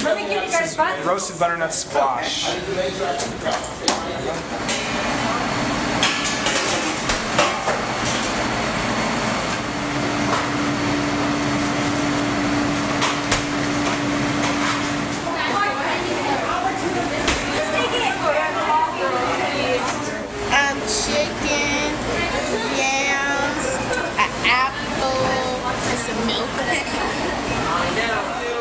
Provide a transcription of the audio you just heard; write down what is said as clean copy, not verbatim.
Let me give you guys buttons. Roasted butternut squash. Chicken, yams, an apple, and some milk.